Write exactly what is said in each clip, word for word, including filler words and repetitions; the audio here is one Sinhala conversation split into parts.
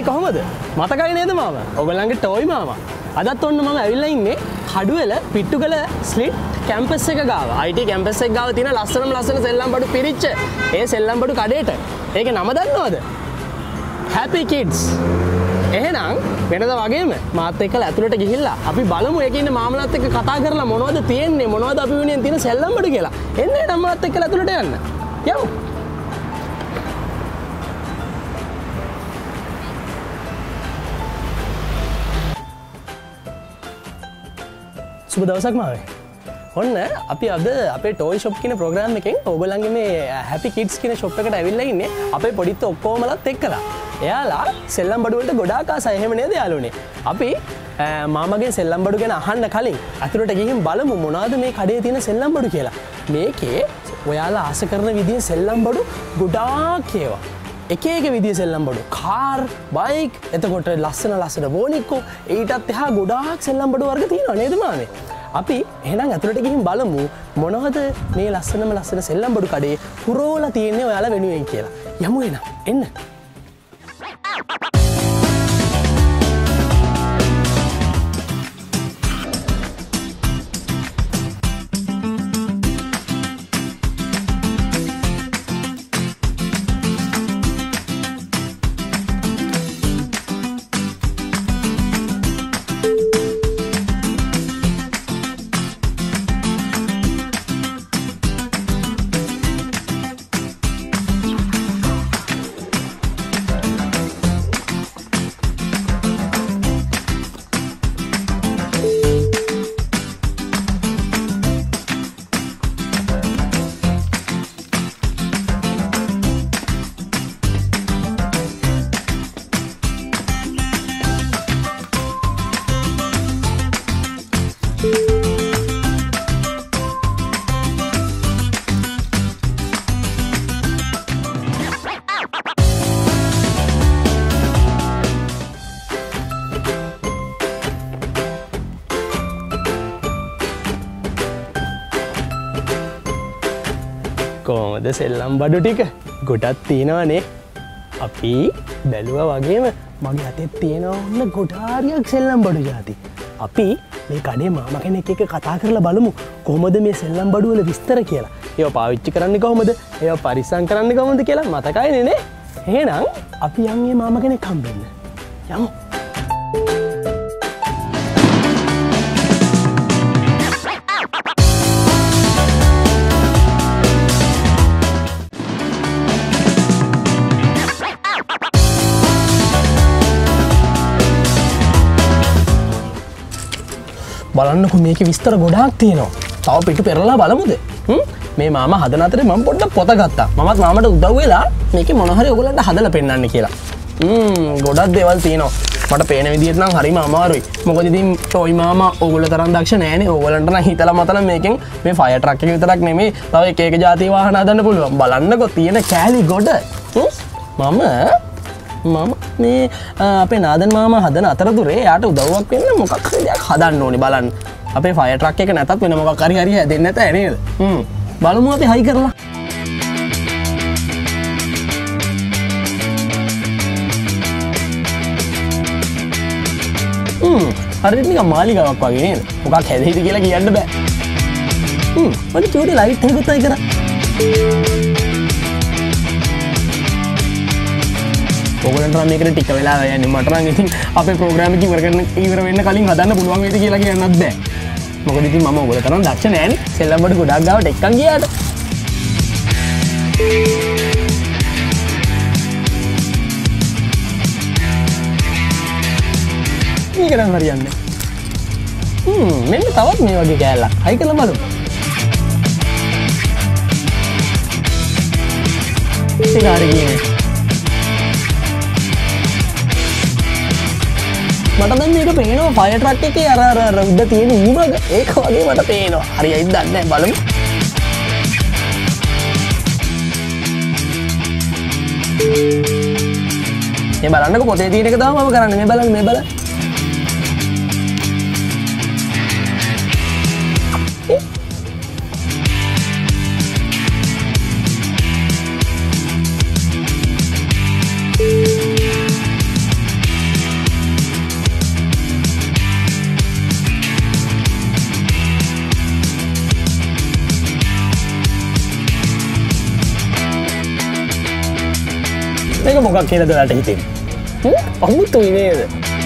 කොහමද? මතකයි නේද මාමා? ඔයගොල්ලන්ගේ ටොයි මාමා. අදත් ඔන්න මම ඇවිල්ලා ඉන්නේ කඩුවෙල පිට්ටුගල ස්ලිට් කැම්පස් එක ගාව. I T කැම්පස් එක ගාව තියෙන ලස්සනම ලස්සන සෙල්ලම් බඩු පිරිච්ච ඒ සෙල්ලම් බඩු කඩේට. ඒකේ නම දන්නවද? Happy Kids. එහෙනම් වෙනද වගේම මාත් එක්කලා ඇතුළට ගිහිල්ලා අපි බලමු ඒකේ ඉන්න මාමලාත් එක්ක කතා කරලා මොනවද තියෙන්නේ මොනවද අපි වෙනුවෙන් තියෙන සෙල්ලම් බඩු කියලා. එන්න එන්න මාත් එක්කලා ඇතුළට යන්න. යමු. සුබ දවසක් මාවේ. ඔන්න අපි අද අපේ ටෝයි ෂොප් කියන ප්‍රෝග්‍රෑම් එකෙන් ඕගොල්ලන්ගේ මේ Happy Kids කියන ෂොප් එකට ඇවිල්ලා ඉන්නේ අපේ පොඩිත් ඔක්කොමලත් එක්කලා. එයාලා සෙල්ලම් බඩු වලට ගොඩාක් ආසයි එහෙම නේද යාළුවනේ? අපි මාමගේ සෙල්ලම් බඩු ගැන අහන්න කලින් අතුරට ගිහින් බලමු මොනවද මේ කඩේ තියෙන සෙල්ලම් බඩු කියලා. මේකේ ඔයාලා ආස කරන විදිහේ සෙල්ලම් බඩු ගොඩාක් ඒවා. එක එක විදිහේ සෙල්ලම් බඩු. කාර්, බයික්, එතකොට ලස්සන ලස්සන බෝනික්කෝ, ඊටත් එහා ගොඩාක් සෙල්ලම් බඩු වර්ග තියෙනවා නේද මාමේ? අපි එහෙනම් ඇතුළට ගිහින් බලමු මොනවද මේ ලස්සනම ලස්සන සෙල්ලම් බඩු කඩේ පුරෝලා තියෙන්නේ ඔයාලා වෙනුවෙන් කියලා. යමු එහෙනම්. එන්න. කොහොමද සෙල්ලම් බඩු ටික ගොඩක් තියෙනවනේ. අපි බැලුවා වගේම මගේ අතේ තියෙනවා ඔන්න ගොඩාරියක් සෙල්ලම් බඩු જાති. අපි මේ කඩේ මාමා කෙනෙක් එක්ක කතා කරලා බලමු කොහොමද මේ සෙල්ලම් බඩු වල විස්තර කියලා. ඒවා පාවිච්චි කරන්නේ කොහොමද? ඒවා පරිස්සම් කරන්නේ කොහොමද කියලා මතකයිනේ නේ. එහෙනම් අපි යන්නේ මාමා කෙනෙක් හම්බෙන්න. යමු. බලන්නකො මේකේ විස්තර ගොඩාක් තියෙනවා. තව පිටු පෙරලා බලමුද? හ්ම් මේ මාමා හදන අතරේ මම පොඩ්ඩක් පොත ගත්තා. මමත් මාමට උදව් වෙලා මේකේ මොන හරි ඔයගලන්ට හදලා පෙන්නන්න කියලා. හ්ම් ගොඩක් දේවල් තියෙනවා. මට පේන විදිහට නම් හරිම අමාරුයි. මොකද ඉතින් ටොයි මාමා ඕගොල්ලෝ තරම් දක්ෂ නෑනේ. ඕගලන්ට නම් හිතලා මතලා මේකෙන් මේ ෆයර් ට්‍රක් එක විතරක් නෙමෙයි තව එක එක જાති වාහන හදන්න පුළුවන්. බලන්නකො තියෙන කෑලි ගොඩ. මම මම මේ අපේ නාදන් මාමා හදන අතරතුරේ යාට උදව්වක් වෙන්න මොකක් හරි දෙයක් හදන්න ඕනේ බලන්න. අපේ ෆයර් ට්‍රක් එක නැතත් වෙන මොකක් හරි හරි හැදෙන්නේ නැත නේද? හ්ම් බලමු අපි හයි කරලා. හ්ම් හරියට නිකන් මාලිගාවක් වගේ නේද? මොකක් හැදෙයිද කියලා කියන්න බෑ. හ්ම් මට චූටි ලයිට් එකකුත් අය කරා. ඔයගොල්ලන්ට නම් මේකට ටික වෙලා යන්නේ. මට නම් ඉතින් අපේ ප්‍රෝග්‍රෑම් එක ඉවර කරන්න ඉවර වෙන්න කලින් හදන්න පුළුවන් වේද කියලා කියන්නත් බෑ. මොකද ඉතින් මම ඔයගොල්ලෝ තරම් දක්ෂ නෑනේ. සෙල්ලම් බඩු ගොඩක් ගාවට එක්කන් ගියාට. මේක නම් හරියන්නේ. හ්ම් මෙන්න තවත් මේ වගේ කෑල්ලක්. හයි කරලා බලමු. ඒක හරිය කියන්නේ. මට දැන් මේක පේනවා ෆයර් ට්‍රක් එකේ අර අර අර උඩ තියෙන ඌරග ඒක වගේ මට පේනවා. හරියයිද දන්නේ නැහැ බලමු. මේ බලන්නකො පොතේ තියෙන එක තමයි මම කරන්නේ. මේ බලන්න මේ බලන්න. මේක මොකක් කියලාද ඔයාලට හිතෙන්නේ? අමුතුයි නේද?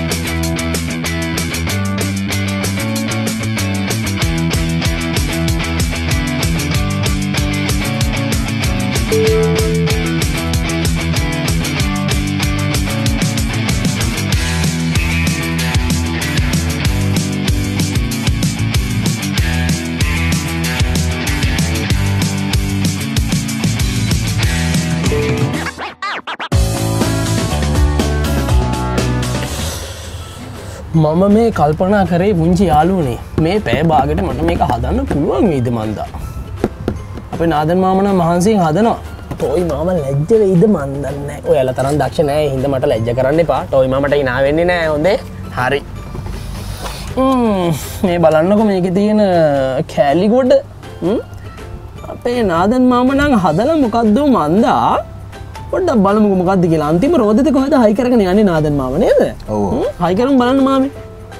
මම මේ කල්පනා කරේ පුංචි යාළුවනේ මේ පැය භාගයට මට මේක හදන්න පුළුවන් වේද මන්දා. අපේ නාදන් මාමා නම් මහන්සියෙන් හදනවා. ටොයි මාමා ලැජ්ජ වෙයිද මන් දන්නේ නැහැ. ඔයාලා තරම් දක්ෂ නැහැ. ඒ හින්දා මට ලැජ්ජ කරන්න එපා. ටොයි මාමට hina වෙන්නේ නැහැ. හොඳේ. හරි. ම්ම් මේ බලන්නකො මේකේ තියෙන කෑලි ගොඩ. ම් අපේ නාදන් මාමා නම් හදලා මොකද්ද මන්දා? පොඩ්ඩක් බලමුකෝ මොකද්ද කියලා. අන්තිම රෝදෙත කොහෙද හයි කරගෙන යන්නේ නාදන් මාම නේද? ඔව්. හයි කරමු බලන්න මාමේ.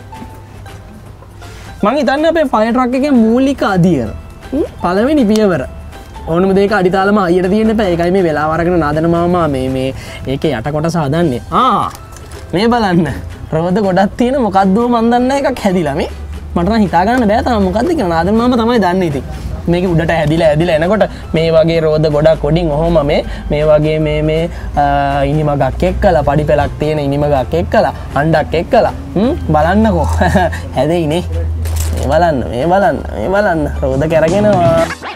මං හිතන්නේ අපේ ෆයර් ට්‍රක් එකේ මූලික අදියර. පළවෙනි පියවර. ඕනම දෙයක අඩිතාලම අයියට තියෙන්න එපා. ඒකයි මේ වෙලාව අරගෙන නාදන මාමා මේ මේ ඒකේ යට කොටස හදන්නේ. ආ මේ බලන්න. රෝද ගොඩක් තියෙන මොකද්ද මන් දන්නේ එකක් හැදිලා මේ. මට නම් හිතා ගන්න බෑ තාම මොකද්ද කියලා. නාදන මාමා තමයි දන්නේ ඉතින්. මේක උඩට හැදිලා හැදිලා එනකොට මේ වගේ රෝද ගොඩක් කොඩින් ඔහොම මේ මේ වගේ මේ මේ ඉනිමගක් එක්කලා පඩි පෙලක් තියෙන ඉනිමගක් එක්කලා අණ්ඩක් එක්කලා හ්ම් බලන්නකෝ හැදෙයිනේ මේ බලන්න මේ බලන්න මේ බලන්න රෝද කැරගෙනවා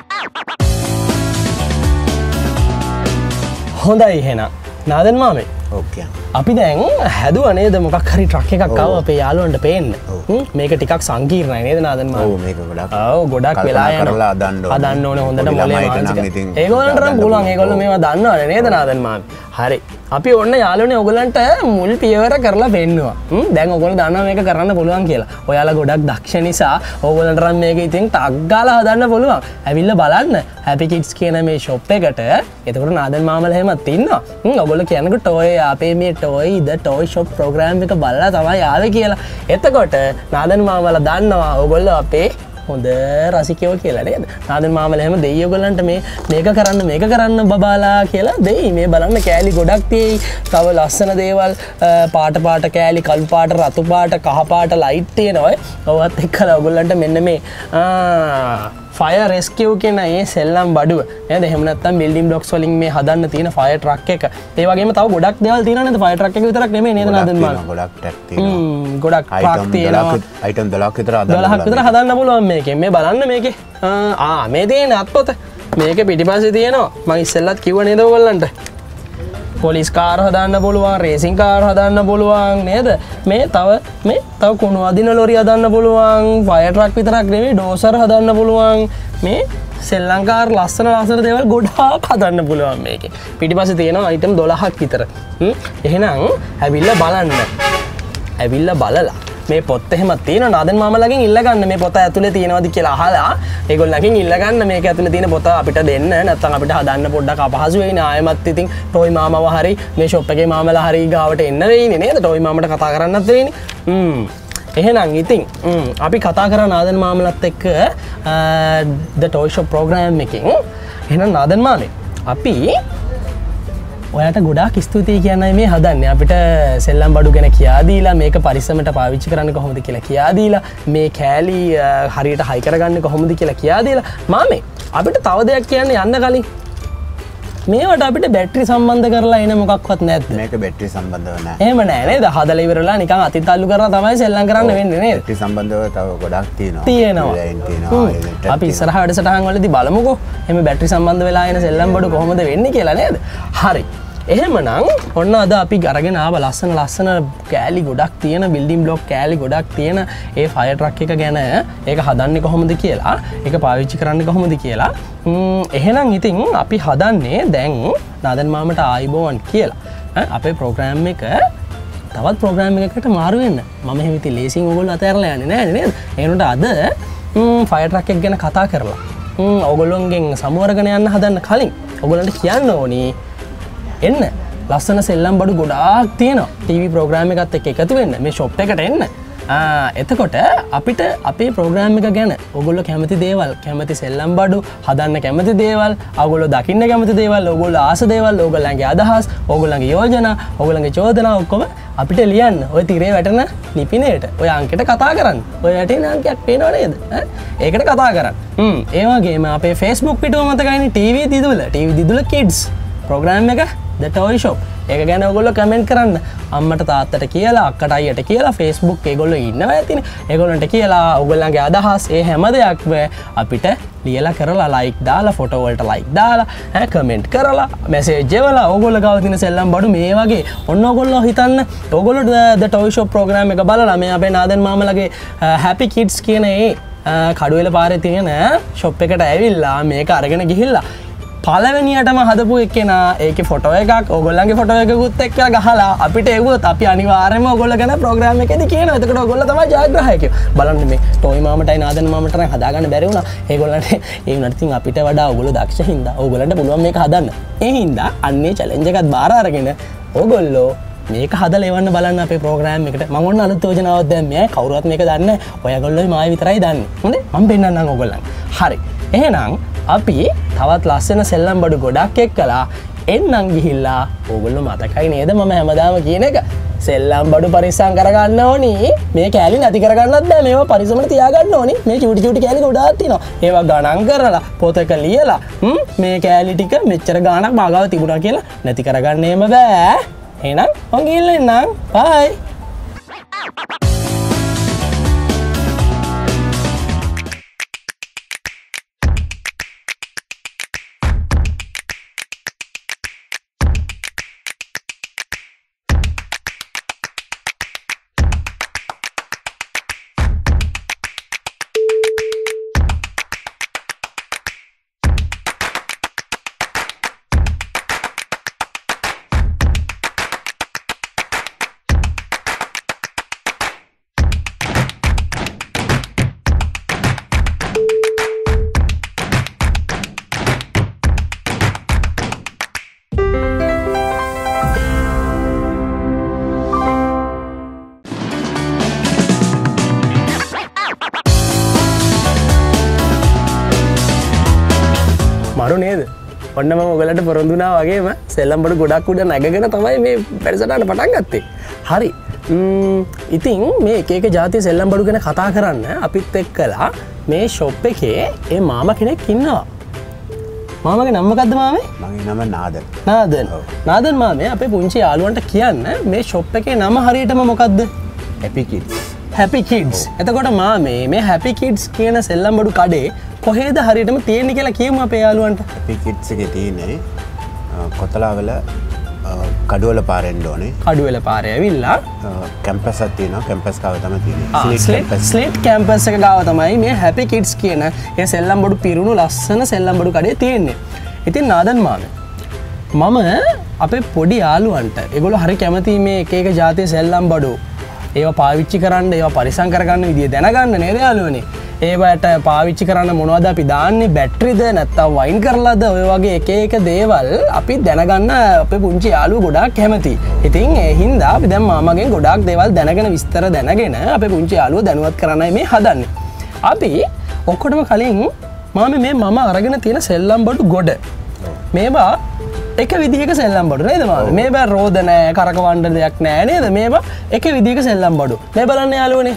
හොඳයි එහෙනම් නාදන් මාමේ ඕකේ අපි දැන් හැදුවා නේද මොකක් හරි ට්‍රක් එකක් ආව අපේ යාළුවන්ට පේන්න. මේක ටිකක් සංකීර්ණයි නේද නාදන් මාමා? ඔව් මේක ගොඩක්. ඔව් ගොඩක් වෙලා යනවා. හදන්න ඕනේ හොඳට මොලේ මානසික. ඒගොල්ලන්ට නම් පුළුවන් ඒගොල්ලෝ මේවා දන්නවනේ නේද නාදන් මාමා? හරි. අපි ඔන්න යාළුවනේ ඔයගොල්ලන්ට මුල් පියවර කරලා පෙන්නුවා. හ්ම් දැන් ඔයගොල්ලෝ දන්නවා මේක කරන්න පුළුවන් කියලා. ඔයාලා ගොඩක් දක්ෂ නිසා ඔයගොල්ලන්ට නම් මේක ඉතින් ටක් ගාලා හදන්න පුළුවන්. ඇවිල්ලා බලන්න. Happy Kids කියන මේ shop එකට. එතකොට නාදන් මාමලා එහෙමත් ඉන්නවා. හ්ම් ඔයගොල්ලෝ කියනකොට toy අපේ මේ toy the toy shop program එක බලලා තමයි ආවේ කියලා. එතකොට නාදන් මාමලා දන්නවා ඔයගොල්ලෝ අපේ හොඳ රසිකයෝ කියලා නේද? නාදන් මාමලා එහෙම දෙයි ඔයගොල්ලන්ට මේ මේක කරන්න මේක කරන්න බබාලා කියලා දෙයි. මේ බලන්න කෑලි ගොඩක් තියෙයි. තව ලස්සන දේවල් පාට පාට කෑලි කළු පාට රතු පාට කහ පාට ලයිට් තියෙනවා. ඔයවත් එක්කලා ඔයගොල්ලන්ට මෙන්න මේ ආ ෆයර් රෙස්කියු කියන ඒ සෙල්ලම් බඩුව නේද? එහෙම නැත්නම් බිල්ඩින් බ්ලොක්ස් වලින් මේ හදන්න තියෙන ෆයර් ට්‍රක් එක. ඒ වගේම තව ගොඩක් දේවල් තියෙනවා නේද? ෆයර් ට්‍රක් එක විතරක් නෙමෙයි නේද නාදන් මාමා? ගොඩක් ට්‍රක් තියෙනවා. හ්ම් ගොඩක් ට්‍රක් තියෙනවා. අයිටම් දොළහක් විතර හදන්න දොළහක් විතර හදන්න පුළුවන් මේකෙන්. මේ බලන්න මේකේ. ආ මේ තියෙන අත්පොත. මේකේ පිටිපස්සේ තියෙනවා. මම ඉස්සෙල්ලත් කිව්වා නේද ඔයගොල්ලන්ට? පොලිස් කාර් හදන්න පුළුවන්, රේසින් කාර් හදන්න පුළුවන් නේද? මේ තව මේ තව කුණු අදින ලොරි හදන්න පුළුවන්, ෆයර් ට්‍රක් විතරක් නෙවෙයි ඩෝසර් හදන්න පුළුවන්. මේ සෙල්ලම් කාර් ලස්සන ලස්සන දේවල් ගොඩාක් හදන්න පුළුවන් මේකේ. පිටිපස්සේ තියෙනවා අයිටම් දොළහක් විතර. හ්ම් එහෙනම් ඇවිල්ලා බලන්න. ඇවිල්ලා බලලා මේ පොත් එහෙම තියෙනවා නාදන් මාමලාගෙන් ඉල්ල ගන්න මේ පොත ඇතුලේ තියෙනවද කියලා අහලා ඒගොල්ලන්ගෙන් ඉල්ල ගන්න මේක ඇතුලේ තියෙන පොත අපිට දෙන්න නැත්නම් අපිට හදන්න පොඩ්ඩක් අපහසු වෙයිනේ ආයෙමත් ඉතින් ටොයි මාමව හරි මේ ෂොප් එකේ මාමලා හරි ගාවට එන්න වෙයිනේ නේද ටොයි මාමට කතා කරන්නත් වෙයිනේ හ්ම් එහෙනම් ඉතින් හ්ම් අපි කතා කරා නාදන් මාමලත් එක්ක the toy shop program එකකින් එහෙනම් නාදන් මාමේ අපි ඔයාට ගොඩාක් ස්තුතියි කියන්නයි මේ හදන්නේ අපිට සෙල්ලම් බඩු ගැන කියා දීලා මේක පරිස්සමට පාවිච්චි කරන්න කොහොමද කියලා කියා දීලා මේ කෑලි හරියට හයි කරගන්නේ කොහොමද කියලා කියා දීලා මාමේ අපිට තව දෙයක් කියන්න යන්න කලින් මේවට අපිට බැටරි සම්බන්ධ කරලා එන මොකක්වත් නැද්ද මේක බැටරි සම්බන්ධව නැහැ එහෙම නෑ නේද හදලා ඉවරලා නිකන් අතින් තල්ලු කරලා තමයි සෙල්ලම් කරන්න වෙන්නේ නේද බැටරි සම්බන්ධව තව ගොඩක් තියෙනවා තියෙනවා අපි ඉස්සරහ වැඩසටහන් වලදී බලමුකෝ එහෙම බැටරි සම්බන්ධ වෙලා එන සෙල්ලම් බඩු කොහොමද වෙන්නේ කියලා නේද හරි එහෙමනම් ඔන්න අද අපි අරගෙන ආව ලස්සන ලස්සන කෑලි ගොඩක් තියෙන බිල්ඩින් බ්ලොක් කෑලි ගොඩක් තියෙන ඒ ෆයර් ට්‍රක් එක ගැන ඒක හදන්නේ කොහොමද කියලා ඒක පාවිච්චි කරන්නේ කොහොමද කියලා එහෙනම් ඉතින් අපි හදන්නේ දැන් නාදන් මාමට ආයිබෝවන් කියලා අපේ ප්‍රෝග්‍රෑම් එක තවත් ප්‍රෝග්‍රෑම් එකකට මාරු වෙන්න මම එහෙම ඉතින් ලේසියෙන් ඕගොල්ලෝ අතහැරලා යන්නේ නැහැ නේද ඒනොට අද ෆයර් ට්‍රක් එක ගැන කතා කරලා ඕගොල්ලොන්ගෙන් සමුවරගෙන යන්න හදන්න කලින් ඕගොල්ලන්ට කියන්න ඕනේ එන්න ලස්සන සෙල්ලම් බඩු ගොඩාක් තියෙනවා ටීවී ප්‍රෝග්‍රෑම් එකත් එක්ක එකතු වෙන්න මේ ෂොප් එකට එන්න එතකොට අපිට අපේ ප්‍රෝග්‍රෑම් එක ගැන ඔගොල්ල කැමති දේවල් කැමති සෙල්ලම් බඩු හදන්න කැමති දේවල් අගොල දකින්න කැමති දේවල් ඔගොල්ල ආස දේවල් ඔගොල්ලන්ගේ අදහස් ඔගොල්ලන්ගේ යෝජන ඔගොලන්ගේ චෝදන ඔක්කොම අපිට ලියන්න ඔය තිරේ වැටන නිපිනයට ඔය අංකට කතා කරන්න ඔය ඇටේ නාංකයක් පේනවා නේද ඒකට කතා කරන්න ඒවාගේම අපේ ෆේස්බුක් පිටුව මතකයින TV Didula TV Didula kids program එක ද ටෝයි ෂොප් ඒක ගැන ඔගොල්ල කමෙන්ට් කරන්න අම්මට තාත්තට කියලා අක්කට අයියට කියලා ෆේස්බුක් ඒගොල්ලෝ ඉන්නවා ඇතින ඒගොල්ලන්ට කියලා ඔගොල්ලන්ගේ අදහස් ඒ හැම දෙයක්ම අපිට ලියලා කරලා ලයික් දාලා ෆොටෝ වලට ලයික් දාලා ඈ කමෙන්ට් කරලා මැසේජ් එවලා ඔයගොල්ලෝ ගාව තියෙන සෙල්ලම් බඩු මේ වගේ ඔන්න ඔයගොල්ලෝ හිතන්න ඔයගොල්ලෝ ද ටොයි ෂොප් ප්‍රෝග්‍රෑම් එක බලලා මේ අපේ නාදන් මාමලගේ හැපි කිඩ්ස් කියන ඒ කඩුවෙල පාරේ තියෙන ෂොප් එකට ඇවිල්ලා මේක අරගෙන ගිහිල්ලා පලවැනියටම හදපු එක්කෙන ඒක ෆොටෝ එකක් ඔගොල්ලන්ගේ ෆොටෝ එකකුත් එක්ක ගහලා අපිට එවුවොත් අපි අනිවාර්යයෙන්ම ඔයගොල්ලෝ ගැන ප්‍රෝග්‍රෑම් එකේදී කියනවා. එතකොට ඔයගොල්ලෝ තමයි ජයග්‍රාහකයෝ. බලන්න මේ ටොයි මාමටයි නාදන් මාමට නම් හදාගන්න බැරි වුණා. ඒගොල්ලන්ට ඒ වුණාට ඉතින් අපිට වඩා ඔයගොල්ලෝ දක්ෂ හින්දා ඔයගොල්ලන්ට පුළුවන් මේක හදන්න. ඒ හින්දා අන්නේ චැලෙන්ජ් එකත් බාර අරගෙන ඔයගොල්ලෝ මේක හදලා එවන්න බලන්න අපේ ප්‍රෝග්‍රෑම් එකට. මම ඔන්න අලුත් යෝජනාවක් දැන් මේ කවුරුවත් මේක දන්නේ නැහැ. ඔයගොල්ලෝයි මායි විතරයි දන්නේ. හොඳේ? මම පෙන්නන්නම් ඔයගොල්ලන්. හරි. එහෙනම් අපි තවත් ලස්සන සෙල්ලම් බඩු ගොඩක් එක්කලා එන්නම් ගිහිල්ලා ඕගොල්ලෝ මතකයි නේද මම හැමදාම කියන එක සෙල්ලම් බඩු පරිස්සම් කරගන්න ඕනි මේ කෑලි නැති කරගන්නත් බෑ මේවා පරිස්සමට තියාගන්න ඕනි මේ චූටි චූටි කෑලි ගොඩාක් තියෙනවා ඒවා ගණන් කරලා පොතක ලියලා හ්ම් මේ කෑලි ටික මෙච්චර ගාණක් මාගාව තිබුණා කියලා නැති කරගන්නේම බෑ එහෙනම් මං ගිහිල්ලා එන්නම් බයි මරු නේද ඔන්න මම ඔයගලට පොරොන්දුනා වගේම සෙල්ලම් බඩු ගොඩක් උඩ නැගගෙන තමයි මේ වැඩසටහන පටන් ගත්තේ. හරි. ඉතින් මේ එක එක ජාතිය සෙල්ලම් බඩු ගැන කතා කරන්න අපිත් එක්කලා මේ ෂොප් එකේ ඒ මාමා කෙනෙක් ඉන්නවා. මාමගේ නම මොකද්ද මාමේ? මගේ නම නාදන්. නාදන්. නාදන් මාමේ අපේ පුංචි යාළුවන්ට කියන්න මේ ෂොප් එකේ නම හරියටම මොකද්ද? Happy Kids. Happy Kids. එතකොට මාමේ මේ Happy Kids කියන සෙල්ලම් බඩු කඩේ කොහෙද හරියටම තියෙන්නේ කියලා කියමු අපේ යාළුවන්ට. Happy Kids එකේ තියෙන්නේ කොතලාවල කඩුවල පාරෙන් ඕනේ. කඩුවල පාරේ ඇවිල්ලා කැම්පස් එකක් තියෙනවා. කැම්පස් ගාව තමයි තියෙන්නේ. ස්ලේට් කැම්පස් එක ගාව තමයි මේ Happy Kids කියන ඒ සෙල්ලම් බඩු පිරුණු ලස්සන සෙල්ලම් බඩු කඩේ තියෙන්නේ. ඉතින් නාදන් මාමේ මම අපේ පොඩි යාළුවන්ට ඒගොල්ලෝ හරි කැමති මේ එක එක ජාතියේ සෙල්ලම් බඩු ඒවා පාවිච්චි කරන්න ඒවා පරිසම් කරගන්න විදිය දැනගන්න නේද යාළුවනේ. ඒවට පාවිච්චි කරන්න මොනවද අපි දාන්නේ බැටරිද නැත්නම් වයින් කරලාද ඔය වගේ එක එක දේවල් අපි දැනගන්න අපේ පුංචි යාළුවෝ ගොඩාක් කැමතියි. ඉතින් ඒ හින්දා අපි දැන් මාමගෙන් ගොඩාක් දේවල් දැනගෙන විස්තර දැනගෙන අපේ පුංචි යාළුවෝ දැනුවත් කරන්නයි මේ හදන්නේ. අපි ඔක්කොටම කලින් මාමේ මේ මම අරගෙන තියෙන සෙල්ලම් බඩු ගොඩ මේවා එක විදිහක සෙල්ලම් බඩු නේද මාමේ? මේ බෑ රෝද නෑ කරකවන්න දෙයක් නෑ නේද? මේවා එක විදිහක සෙල්ලම් බඩු. මේ බලන්න යාළුවනේ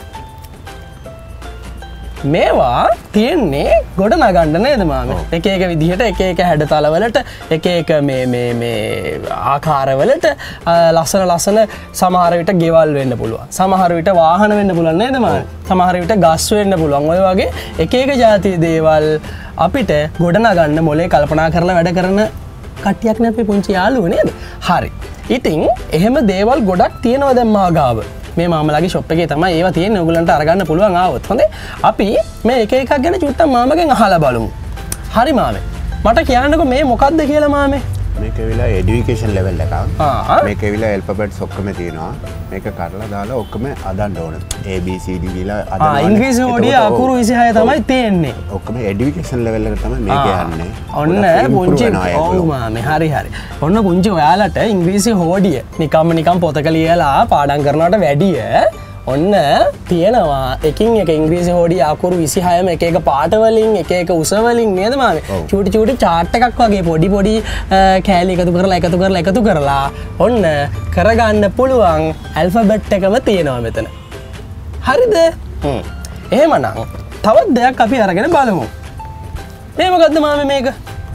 මේවා තියෙන්නේ ගොඩ නගන්න නේද මාමේ? එක එක විදිහට එක එක හැඩතලවලට එක එක මේ මේ මේ ආකාරවලට ලස්සන ලස්සන සමහර විට ගෙවල් වෙන්න පුළුවන්. සමහර විට වාහන වෙන්න පුළුවන් නේද මාමේ? සමහර විට ගස් වෙන්න පුළුවන්. ඔය වගේ එක එක જાතිය දේවල් අපිට ගොඩ නගන්න මොලේ කල්පනා කරලා වැඩ කරන කට්ටියක් නේ අපේ පුංචි යාළුවෝ නේද? හරි. ඉතින් එහෙම දේවල් ගොඩක් තියෙනවා දැන් මා ගාව. මේ මාමලාගේ ෂොප් එකේ තමයි ඒවා තියෙන්නේ. ඔයගලන්ට අරගන්න පුළුවන් ආවොත්. හොඳේ. අපි මේ එක එකක් ගැන චුට්ටක් මාමගෙන් අහලා බලමු. හරි මාමේ. මට කියන්නකෝ මේ මොකක්ද කියලා මාමේ? මේක ඇවිල්ලා এডুকেෂන් ලෙවල් එකක්. ආ. මේක ඇවිල්ලා ඇල්ෆබෙට්ස් ඔක්කොම තියෙනවා. මේක කරලා දාලා ඔක්කොම අදන්න ඕන. A B C D කියලා අදන්න ඕන. ආ ඉංග්‍රීසි හොඩිය අකුරු විසිහය තමයි තියෙන්නේ. ඔක්කොම এডুকেෂන් ලෙවල් එකට තමයි මේක යන්නේ. ඔන්න පුංචි ඔව් මාමේ. හරි හරි. ඔන්න පුංචි ඔයාලට ඉංග්‍රීසි හොඩිය නිකම්ම නිකම් පොතක ලියලා පාඩම් කරනවට වැඩිය ඔන්න තියෙනවා එකින් එක ඉංග්‍රීසි හෝඩිය අකුරු විසිහයම එක එක පාටවලින් එක එක උසවලින් නේද මාමේ චූටි චූටි චාට් එකක් වගේ පොඩි පොඩි කෑලි එකතු කරලා එකතු කරලා එකතු කරලා ඔන්න කරගන්න පුළුවන් ඇල්ෆබෙට් එකම තියෙනවා මෙතන. හරිද? හ්ම්. එහෙමනම් තවත් දෙයක් අපි අරගෙන බලමු. මේ මොකද්ද මාමේ මේක?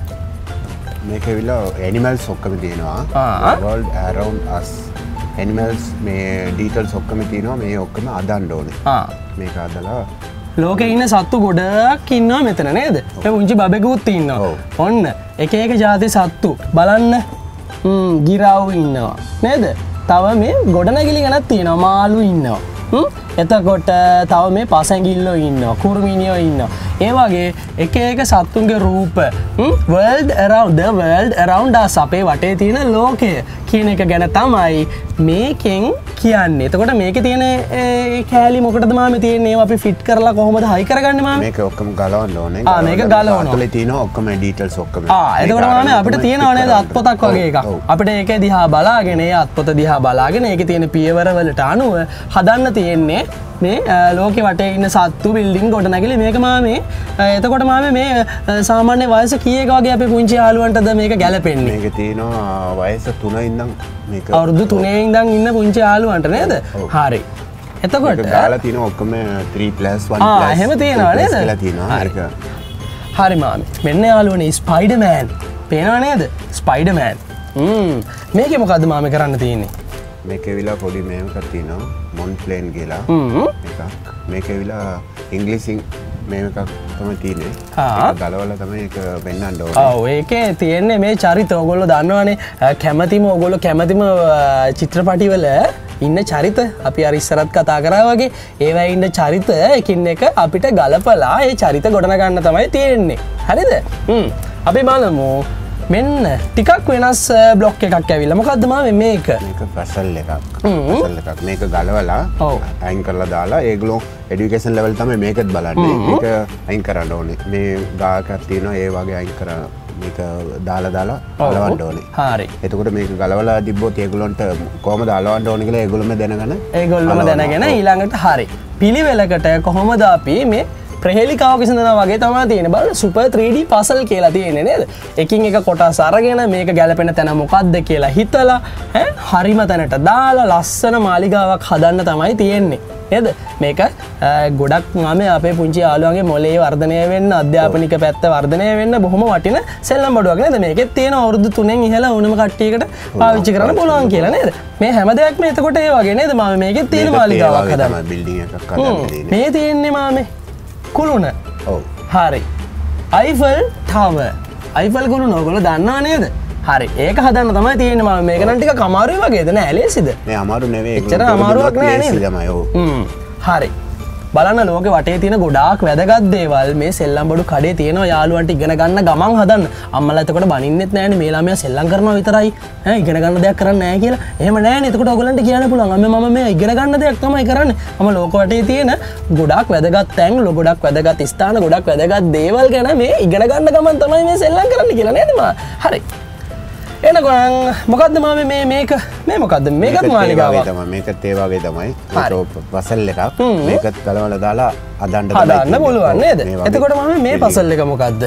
මේක ඇවිල්ලා ඇනිමල්ස් ඔක්කොම තියෙනවා. world around us. ඇනිමල්ස් මේ ඩීටේල්ස් ඔක්කොම තියෙනවා. මේ ඔක්කොම අදන්න ඕනේ. ආ මේක අදලා ලෝකේ ඉන්න සත්තු ගොඩක් ඉන්නවා මෙතන නේද? මේ පුංචි බබෙකුත් ඉන්නවා. ඔන්න එක එක ජාති සත්තු බලන්න. හ්ම් ගිරාව් ඉන්නවා නේද? තව මේ ගොඩනැගිලි ගණක් තියෙනවා. මාළු ඉන්නවා. හ්ම් එතකොට තව මේ පසැඟිල්ලෝ ඉන්නවා. කුරුමිනියෝ ඉන්නවා. ඒ වගේ එක එක සත්තුන්ගේ රූප world around the world around us අපේ වටේ තියෙන ලෝකය කියන එක ගැන තමයි මේකෙන් කියන්නේ. එතකොට මේකේ තියෙන කෑලි මොකටද මාමේ තියෙන්නේ? ඒවා අපි ෆිට කරලා කොහොමද හයි කරගන්නේ මාමේ? මේක ඔක්කොම ගලවන්න ඕනේ. ආ මේක ගලවනවා. අතලේ තියෙන ඔක්කොම ඩීටේල්ස් ඔක්කොම. ආ එතකොට මාමේ අපිට තියෙනව නේද අත්පොතක් වගේ එකක්. අපිට ඒකේ දිහා බලාගෙන ඒ අත්පොත දිහා බලාගෙන ඒකේ තියෙන පියවර වලට අනුව හදන්න තියෙන්නේ මේ ලෝකෙ වටේ ඉන්න සත්තු බිල්ඩින් ගොඩනැගිලි මේක මාමේ. එතකොට මාමේ මේ සාමාන්‍ය වයස කීයක වගේ අපේ පුංචි යාළුවන්ටද මේක ගැලපෙන්නේ? මේක තියෙනවා වයස තුන ඉඳන් මේක අවුරුදු තුනේ ඉඳන් ඉන්න පුංචි යාළුවන්ට නේද? හරි. එතකොට දාලා තියෙනවා ඔක්කොම three plus one plus. ආ එහෙම තියෙනවා නේද? කියලා තියෙනවා. හරි. හරි මාමේ. මෙන්න යාළුවනේ ස්පයිඩර්මෑන්. පේනව නේද? ස්පයිඩර්මෑන්. හ්ම්. මේකේ මොකද්ද මාමේ කරන්න තියෙන්නේ? මේක ඇවිල්ලා පොඩි මේකක් තියෙනවා මොන් ප්ලේන් කියලා එකක්. මේක ඇවිල්ලා ඉංග්‍රීසියෙන් මේක තමයි තියෙන්නේ. ඒක ගලවලා තමයි ඒක වෙන්නන්න ඕනේ. ඔව් ඒකේ තියෙන්නේ මේ චරිත ඔයගොල්ලෝ දන්නවනේ කැමැතිම ඔයගොල්ලෝ කැමැතිම චිත්‍රපටිවල ඉන්න චරිත අපි අර ඉස්සරත් කතා කරා වගේ ඒවා ඉන්න චරිත එකින් එක අපිට ගලපලා ඒ චරිත ගොඩනගන්න තමයි තියෙන්නේ. හරිද? හ්ම්. අපි බලමු මෙන්න ටිකක් වෙනස් බ්ලොක් එකක් ඇවිල්ලා මොකද්ද මාමේ මේක? මේක පසල් එකක්. පසල් එකක්. මේක ගලවලා අයින් කරලා දාලා ඒගොල්ලෝ এডুকেෂන් ලෙවල් තමයි මේකත් බලන්නේ. මේක අයින් කරන්න ඕනේ. මේ ගාකක් තියෙනවා ඒ වගේ අයින් කරා මේක දාලා දාලා අලවන්න ඕනේ. හරි. එතකොට මේක ගලවලා තිබ්බොත් ඒගොල්ලන්ට කොහමද අලවන්න ඕනේ කියලා ඒගොල්ලෝම දැනගන්න. ඒගොල්ලෝම දැනගෙන ඊළඟට හරි. පිළිවෙලකට කොහොමද අපි මේ ප්‍රහෙලිකාව විසඳනවා වගේ තමයි තියෙන බලන්න සුපර් three D පසල් කියලා තියෙන්නේ නේද? එකින් එක කොටස් අරගෙන මේක ගැලපෙන තැන මොකද්ද කියලා හිතලා ඈ හරිම තැනට දාලා ලස්සන මාලිගාවක් හදන්න තමයි තියෙන්නේ. නේද? මේක ගොඩක් මම අපේ පුංචි යාළුවන්ගේ මොලේ වර්ධනය වෙන්න අධ්‍යාපනික පැත්ත වර්ධනය වෙන්න බොහොම වටින සෙල්ලම් බඩුවක් නේද? මේකෙත් තියෙන අවුරුදු තුනෙන් ඉහළ වුණම කට්ටියකට පාවිච්චි කරන්න පුළුවන් කියලා නේද? මේ හැම දෙයක්ම එතකොට ඒ වගේ නේද? මම මේකෙත් තියෙන මාලිගාවක් හදන්න. බිල්ඩින් එකක් හදන්න තියෙන්නේ. මේ තියෙන්නේ මාමේ කුළුණ. ඔව්. හරි. Eiffel tower. අයිෆල් කුළුණ ඔයගොල්ලෝ දන්නවා නේද? හරි. ඒක හදන්න තමයි තියෙන්නේ මම. මේක නම් ටිකක් අමාරුයි වගේද නෑ ලේසිද? නෑ අමාරු නෙවෙයි. එච්චර අමාරුවක් නෑ නේද? තමයි ඔව්. හ්ම්. හරි. බලන්න ලෝකේ වටේ තියෙන ගොඩාක් වැදගත් දේවල් මේ සෙල්ලම් බඩු කඩේ තියෙනවා යාළුවන්ට ඉගෙන ගන්න ගමන් හදන්න. අම්මලා එතකොට බනින්නෙත් නෑනේ මේ ළමයා සෙල්ලම් කරනවා විතරයි. ඈ ඉගෙන ගන්න දෙයක් කරන්නේ නෑ කියලා. එහෙම නෑනේ. එතකොට ඔයගලන්ට කියන්න පුළුවන් අම්මේ මම මේ ඉගෙන ගන්න දෙයක් තමයි කරන්නේ. මම ලෝක වටේ තියෙන ගොඩාක් වැදගත් තැන්, ගොඩක් වැදගත් ස්ථාන, ගොඩක් වැදගත් දේවල් ගැන මේ ඉගෙන ගන්න ගමන් තමයි මේ සෙල්ලම් කරන්නේ කියලා නේද මා? හරි. එනගොන් මොකද්ද මාමේ මේ මේක මේ මොකද්ද මේකත් මාලිගාවක් තමයි මේකත් ඒ වගේ තමයි ඒක පසල් එකක් මේකත් ගලවලා දාලා හදන්න තමයි හදන්න පුළුවන් නේද එතකොට මාමේ මේ පසල් එක මොකද්ද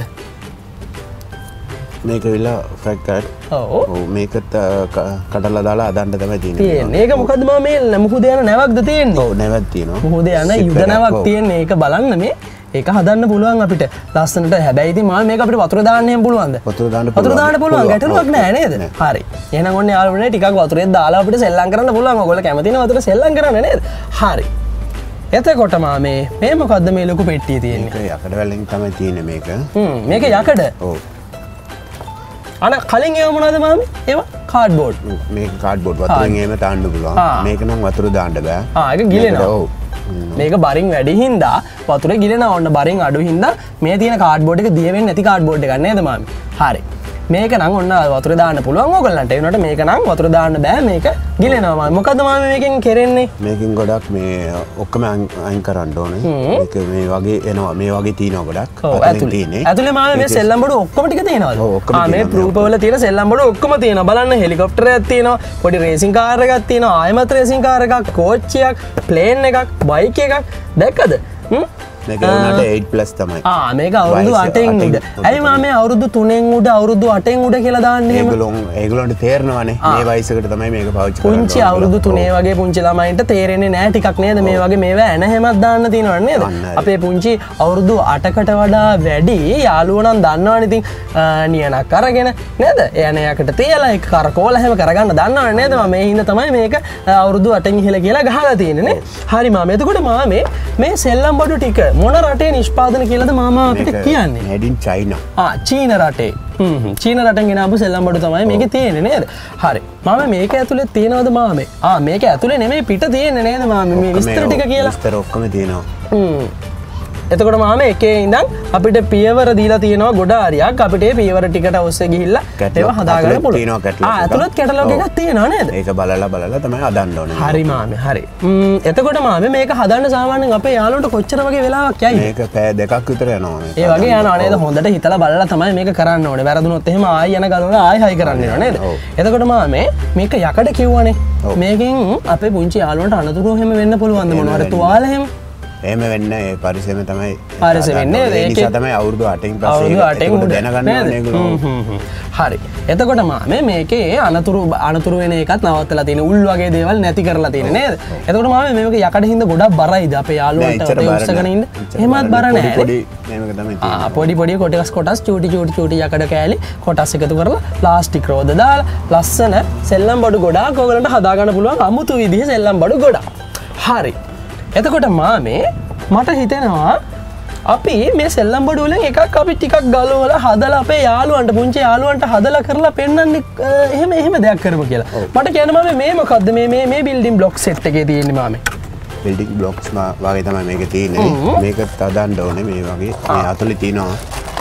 මේක විලා ෆැක්ටර් ඔව් මේකත් කඩලා දාලා හදන්න තමයි තියෙන්නේ තියෙන්නේ ඒක මොකද්ද මාමේ මුහුද යන නැවක්ද තියෙන්නේ ඔව් නැවක් තියෙනවා මුහුද යන යුද නැවක් තියෙන්නේ ඒක බලන්න මේ ඒක හදන්න පුළුවන් අපිට ලස්සනට හැබැයි ඉතින් මම මේක අපිට වතුර දාන්න එහෙම පුළුවන්ද වතුර දාන්න පුළුවන් වතුර දාන්න පුළුවන් ගැටලුවක් නෑ නේද හරි එහෙනම් ඔන්න යාළුවනේ ටිකක් වතුරෙන් දාලා අපිට සෙල්ලම් කරන්න පුළුවන් ඔයගොල්ලෝ කැමති නේ වතුර සෙල්ලම් කරන්න නේද හරි එතකොට මාමේ මේ මොකද්ද මේ ලොකු පෙට්ටිය තියෙන්නේ මේක යකඩ වලින් තමයි තියෙන්නේ මේක හ්ම් මේක යකඩ ඔව් අන කලින් ඒව මොනවද මාමේ ඒවා කාඩ්බෝඩ් මේක කාඩ්බෝඩ් වතුරෙන් එහෙම දාන්න පුළුවන් මේක නම් වතුර දාන්න බෑ ආ ඒක ගිලෙනවා ඔව් මේක බරින් වැඩි හින්දා වතුරේ ගිලෙනවා ඔන්න බරින් අඩු හින්දා මේ තියෙන කාඩ්බෝඩ් එක දිය වෙන්නේ නැති කාඩ්බෝඩ් එකක් නේද මාමි හරි මේක නම් ඔන්න වතුර දාන්න පුළුවන් ඕගොල්ලන්ට. ඒ වුණාට මේක නම් වතුර දාන්න බෑ මේක ගිලෙනවා. මොකද්ද මාම මේකෙන් කරන්නේ? මේකෙන් ගොඩක් මේ ඔක්කොම අයින් කරන්න ඕනේ. මේක මේ වගේ එනවා මේ වගේ තියෙනවා ගොඩක්. අතන තියෙන්නේ. ඇතුලේ මාම මේ සෙල්ලම් බඩු ඔක්කොම ටික තියෙනවද? ඔව් ඔක්කොම තියෙනවා. මේ ප්‍රූෆ් වල තියෙන සෙල්ලම් බඩු ඔක්කොම තියෙනවා. බලන්න හෙලිකොප්ටරයක් තියෙනවා, පොඩි රේසින් කාර් එකක් තියෙනවා, ආයමත් රේසින් කාර් එකක්, කෝච්චියක්, ප්ලේන් එකක්, බයික් එකක්. දැක්කද? හ්ම් මේක උනට eight plus තමයි. ආ මේක අවුරුදු අටෙන් උඩ. ඇයි මම මේ අවුරුදු තුනෙන් උඩ අවුරුදු අටෙන් උඩ කියලා දාන්නේ? ඒගොල්ලෝ ඒගොල්ලන්ට තේරෙනවානේ මේ වයසකට තමයි මේක පාවිච්චි කරන්නේ. පුංචි අවුරුදු තුනේ වගේ පුංචි ළමයින්ට තේරෙන්නේ නැහැ ටිකක් නේද මේ වගේ මේවා එන හැමක් දාන්න තියෙනව නේද? අපේ පුංචි අවුරුදු අටකට වඩා වැඩි යාළුවෝ නම් දන්නවනේ ඉතින් නියනක් අරගෙන නේද? එයනයකට තියලා ඒක කරකෝල හැම කරගන්න දන්නවනේ නේද? මම මේ හින්දා තමයි මේක අවුරුදු අටෙන් ඉහළ කියලා ගහලා තියෙන්නේ නේ. හරි මම එතකොට මම මේ මේ සෙල්ලම් බඩු ටික මොන රටේ නිෂ්පාදන කියලාද මාමා අපිට කියන්නේ? made in China. ආ චීන රටේ. හ්ම් චීන රටෙන් ගෙනාපු සෙල්ලම් බඩු තමයි මේකේ තියෙන්නේ නේද? හරි. මාමා මේක ඇතුලේ තියෙනවද මාමේ? ආ මේක ඇතුලේ නෙමෙයි පිට තියෙන්නේ නේද මාමේ? මේ විස්තර ටික කියලා. විස්තර ඔක්කොම තියෙනවා. හ්ම් එතකොට මාම එකේ ඉඳන් අපිට පියවර දීලා තියෙනවා ගොඩ හරියක්. අපිට මේ පියවර ටිකට ඔස්සේ ගිහිල්ලා ඒව හදාගන්න පුළුවන්. ආ ඇතුළත් කැටලොග් එකක් තියෙනවා නේද? ඒක බලලා බලලා තමයි හදන්න ඕනේ. හරි මාමේ හරි. ම්ම් එතකොට මාමේ මේක හදන්න සාමාන්‍යයෙන් අපේ යාළුවන්ට කොච්චර වගේ වෙලාවක් යයි? මේක පැය දෙකක් විතර යනවා මේක. ඒ වගේ යනවා නේද? හොඳට හිතලා බලලා තමයි මේක කරන්න ඕනේ. වැරදුනොත් එහෙම ආයි යන ගලවල ආයි හයි කරන්න වෙනවා නේද? එතකොට මාමේ මේක යකඩ කිව්වනේ. මේකෙන් අපේ පුංචි යාළුවන්ට අනතුරු එහෙම වෙන්න පුළුවන්ද මොනවාර තුවාල එහෙම? එහෙම වෙන්නේ ඒ පරිසෙම තමයි පරිසෙම වෙන්නේ ඒ නිසා තමයි අවුරුදු අටෙන් පස්සේ ඒක දැනගන්න ඕනේ ඒගොල්ලෝ. හරි. එතකොට මාමේ මේකේ අනතුරු අනතුරු වෙන එකත් නවත්තලා තියෙන උල් වගේ දේවල් නැති කරලා තියෙන නේද? එතකොට මාමේ මේක යකඩ හින්දා ගොඩක් බරයිද අපේ යාළුවන්ට ඔතේ උස්සගෙන ඉන්න? එහෙමත් බර නැහැ. පොඩි මේක තමයි තියෙන්නේ. ආ පොඩි පොඩි කොටස් කොටස් චූටි චූටි චූටි යකඩ කෑලි කොටස් එකතු කරලා ප්ලාස්ටික් රෝද දාලා ලස්සන සෙල්ලම් බඩු ගොඩක් ඔයගලන්ට හදා ගන්න පුළුවන් අමුතු විදිහේ සෙල්ලම් බඩු ගොඩක්. හරි. එතකොට මාමේ මට හිතෙනවා අපි මේ සෙල්ලම් බඩු වලින් එකක් අපි ටිකක් ගලවලා හදලා අපේ යාළුවන්ට පුංචි යාළුවන්ට හදලා කරලා පෙන්නන්නේ එහෙම එහෙම දෙයක් කරමු කියලා. මට කියන්න මාමේ මේ මොකද්ද මේ මේ මේ බිල්ඩින් බ්ලොක් සෙට් එකේ තියෙන්නේ මාමේ? බිල්ඩින් බ්ලොක්ස් වගේ තමයි මේක තියෙන්නේ. මේක තදන්න ඕනේ මේ වගේ. මේ අතුලේ තියෙනවා.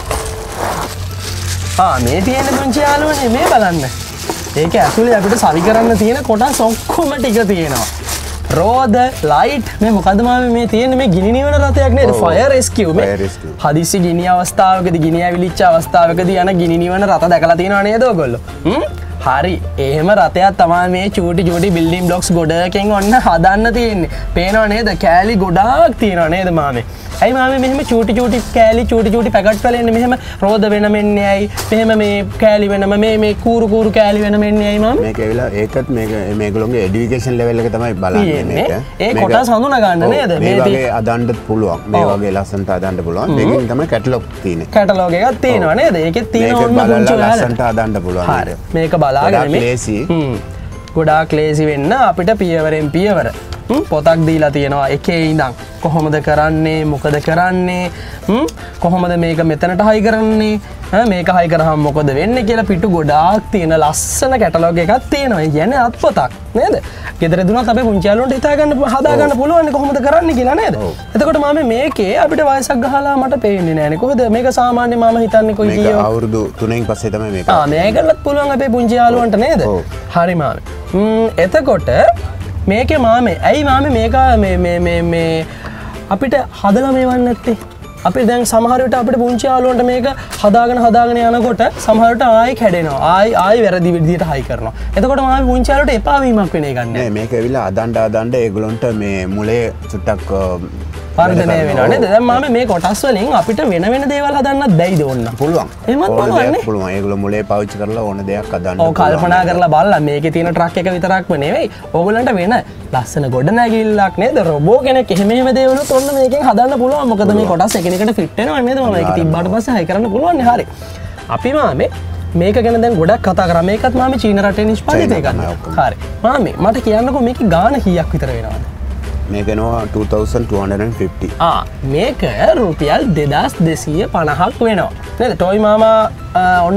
ආ මේ තියෙන පුංචි යාළුවනේ මේ බලන්න. ඒක ඇතුලේ අපිට සවි කරන්න තියෙන කොටස් ඔක්කොම ටික තියෙනවා. රෝද ලයිට් මේ මොකද මාමේ මේ තියෙන්නේ මේ ගිනි නිවන රථයක් නේද? ෆයර් රෙස්කියු මේ හදිසි ගිනි අවස්ථාවකදී ගිනි ඇවිලිච්ච අවස්ථාවකදී යන ගිනි නිවන රථ දැකලා තියෙනව නේද ඔයගොල්ලෝ? හ්ම් හරි එහෙම රථයක් තමයි මේ චූටි චූටි බිල්ඩින් බ්ලොක්ස් ගොඩකින් ඔන්න හදන්න තියෙන්නේ. පේනව නේද? කෑලි ගොඩාක් තියෙනව නේද මාමේ? ඇයි මාමේ මෙහෙම චූටි චූටි කෑලි චූටි චූටි පැකට් වල එන්නේ මෙහෙම රෝද වෙනම එන්නේ ඇයි? මෙහෙම මේ කෑලි වෙනම මේ මේ කූරු කූරු කෑලි වෙනම එන්නේ ඇයි මාමේ? මේක ඇවිල්ලා ඒකත් මේක මේගොල්ලෝගේ එඩියුකේෂන් ලෙවල් එක තමයි බලන්නේ මේක. ඒ කොටස් හඳුනා ගන්න නේද? මේ වගේ අදන්නත් පුළුවන්. මේ වගේ ලස්සනට අදන්න පුළුවන්. මේකෙන් තමයි කැටලොග් තියෙන්නේ. කැටලොග් එකක් තියෙනවා නේද? ඒකෙත් තියෙන ඕන පුංචි ලස්සනට අදන්න පුළුවන්. හරි. මේක බලාගෙන මේ ගොඩාක් ලේසි වෙන්න අපිට පියවරෙන් පියවර පොතක් දීලා තියෙනවා එකේ ඉඳන් කොහොමද කරන්නේ මොකද කරන්නේ කොහොමද මේක මෙතනට හයි කරන්නේ මේක හයි කරාම මොකද වෙන්නේ කියලා පිටු ගොඩාක් තියෙන ලස්සන කැටලොග් එකක් තියෙනවා. ඒ කියන්නේ අත්පොතක් නේද? ගෙදර දුනත් අපේ පුංචි යාළුවන්ට හිතා ගන්න හදා ගන්න පුළුවන් කොහොමද කරන්නේ කියලා නේද? එතකොට මම මේකේ අපිට වයසක් ගහලා මට පේන්නේ නෑනේ. කොහොද මේක සාමාන්‍ය මම හිතන්නේ කොයි කීයෝ මේක අවුරුදු තුනෙන් පස්සේ තමයි මේක. ආ මේකලත් පුළුවන් අපේ පුංචි යාළුවන්ට නේද? හරි මාමේ. ම්ම් එතකොට මේකේ මාමේ ඇයි මාමේ මේක මේ මේ මේ මේ අපිට හදලා මේවන්න නැත්තේ? අපි දැන් සමහර විට අපිට පුංචි යාළුවන්ට මේක හදාගෙන හදාගෙන යනකොට සමහර විට ආයි කැඩෙනවා. ආයි ආයි වැරදි විදිහට හයි කරනවා. එතකොට මාමේ පුංචි යාළුවට එපා වීමක් වෙන එකක් නෑ. මේක ඇවිල්ලා අදන්න අදන්න ඒගොල්ලන්ට මේ මුලේ චුට්ටක් වර්ධනය වෙනවා නේද? දැන් මාමේ මේ කොටස් වලින් අපිට වෙන වෙන දේවල් හදන්නත් බැයිද ඕන්න? පුළුවන්. එහෙමත් පුළුවන් නේ. පුළුවන්. ඒගොල්ලෝ මුලේ පාවිච්චි කරලා ඕන දෙයක් හදන්න. ඔව් කල්පනා කරලා බලලා මේකේ තියෙන ට්‍රක් එක විතරක්ම නෙවෙයි. ඕගොල්ලන්ට වෙන ලස්සන ගොඩනැගිල්ලක් නේද? රොබෝ කෙනෙක් එහෙම එහෙම දේවලුත් ඔන්න මේකෙන් හදන්න පුළුවන්. මොකද මේ කොටස් එකිනෙකට ෆිට වෙනවා නේද? මම ඒක තිබ්බාට පස්සේ හයි කරන්න පුළුවන් නේ. හරි. අපි මාමේ මේක ගැන දැන් ගොඩක් කතා කරා. මේකත් මාමේ චීන රටේ නිෂ්පාදිතය ගන්න. හරි. මාමේ මට කියන්නකෝ මේකේ ගාණ කීයක් විතර වෙනවද? මේකනවා two thousand two hundred fifty. ආ මේක රුපියල් දෙදාස් දෙසීය පනහක් වෙනවා නේද? ටොයි මාමා ඔන්න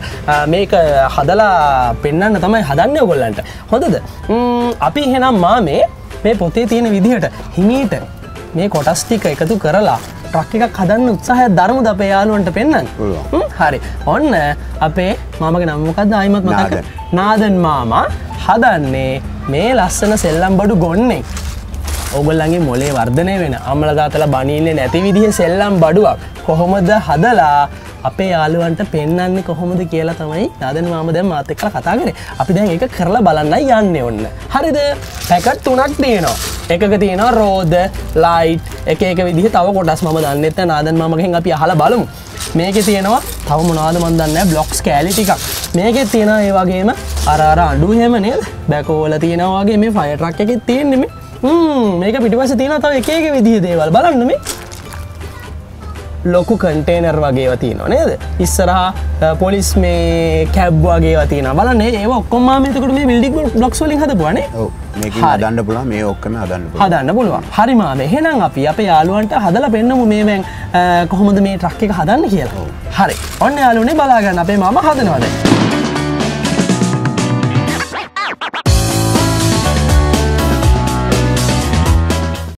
මේක හදලා පෙන්වන්න තමයි හදන්නේ ඔයගොල්ලන්ට. හොඳද? අපි එහෙනම් මාමේ මේ පොතේ තියෙන විදිහට හිමීට මේ කොටස් ටික එකතු කරලා ට්‍රක් එකක් හදන්න උත්සාහයක් දරමුද අපේ යාළුවන්ට පෙන්වන්න. හරි. ඔන්න අපේ මාමගේ නම මොකද්ද ආයිමත් මතක නාදන් මාමා හදන්නේ මේ ලස්සන සෙල්ලම් බඩු ගොන්නේ. ඕගොල්ලන්ගේ මොලේ වර්ධනය වෙන අම්ල තාත්තලා බනින්නේ නැති විදිහේ සෙල්ලම් බඩුවක් කොහොමද හදලා අපේ යාළුවන්ට පෙන්වන්නේ කොහොමද කියලා තමයි නාදන් මාමා දැන් මාත් එක්කලා කතා කරේ. අපි දැන් ඒක කරලා බලන්නයි යන්නේ ඔන්න. හරිද? පැකට් තුනක් තියෙනවා. එකක තියෙනවා රෝද, ලයිට්, එක එක විදිහේ තව කොටස් මම දන්නේ නැත්නම් නාදන් මාමගෙන් අපි අහලා බලමු. මේකේ තියෙනවා තව මොනවද මන් දන්නේ නැහැ බ්ලොක්ස් කෑලි ටිකක්. මේකේ තියෙනවා ඒ වගේම අර අර අඬු එහෙම නේද? බැකෝ වල තියෙනවා වගේ මේ ෆයර් ට්‍රක් එකේ තියෙන්නේ මේ. හ්ම් මේක පිටිපස්සේ තියෙනවා තව එක එක විදිහේ දේවල්. බලන්න මේ. ලොකු කන්ටේනර් වගේ ඒවා තියෙනවා නේද? ඉස්සරහා පොලිස් මේ කැබ් වගේ ඒවා තියෙනවා. බලන්න ඒවා ඔක්කොම මම එතකොට මේ බිල්ඩින් බ්ලොක්ස් වලින් හදපුවානේ. ඔව්. මේකෙන් හදන්න පුළුවන් මේ ඔක්කොම හදන්න පුළුවන්. හදන්න පුළුවන්. හරි මාමේ. එහෙනම් අපි අපේ යාළුවන්ට හදලා පෙන්නමු මේ දැන් කොහොමද මේ ට්‍රක් එක හදන්න කියලා. හරි. ඔන්න යාළුවනේ බලා ගන්න අපේ මාමා හදනවා දැන්.